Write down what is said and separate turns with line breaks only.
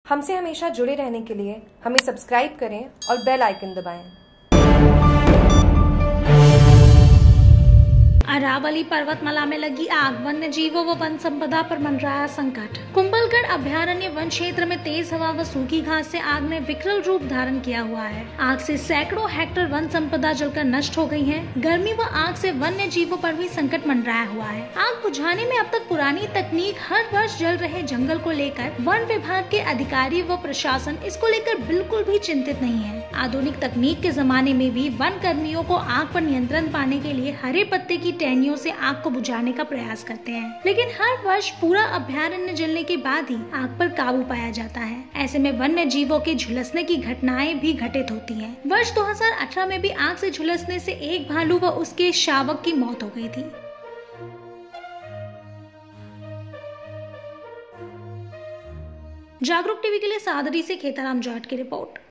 हमसे हमेशा जुड़े रहने के लिए हमें सब्सक्राइब करें और बेल आइकन दबाएं।
अरावली पर्वतमाला में लगी आग, वन्य जीवों व वन संपदा पर मंडराया संकट। कुंभलगढ़ अभयारण्य वन क्षेत्र में तेज हवा व सूखी घास से आग ने विकराल रूप धारण किया हुआ है। आग से सैकड़ों हेक्टेयर वन संपदा जलकर नष्ट हो गई है। गर्मी व आग से वन्य जीवों पर भी संकट मंडराया हुआ है। आग बुझाने में अब तक पुरानी तकनीक हर वर्ष जल रहे जंगल को लेकर वन विभाग के अधिकारी व प्रशासन इसको लेकर बिल्कुल भी चिंतित नहीं है। आधुनिक तकनीक के जमाने में भी वन कर्मियों को आग पर नियंत्रण पाने के लिए हरे पत्ते की टहनियों से आग को बुझाने का प्रयास करते हैं, लेकिन हर वर्ष पूरा अभयारण्य जलने के बाद ही आग पर काबू पाया जाता है। ऐसे में वन्य जीवों के झुलसने की घटनाएं भी घटित होती हैं। वर्ष 2018 में भी आग से झुलसने से एक भालू व उसके शावक की मौत हो गई थी। जागरूक टीवी के लिए सादरी से खेताराम जाट की रिपोर्ट।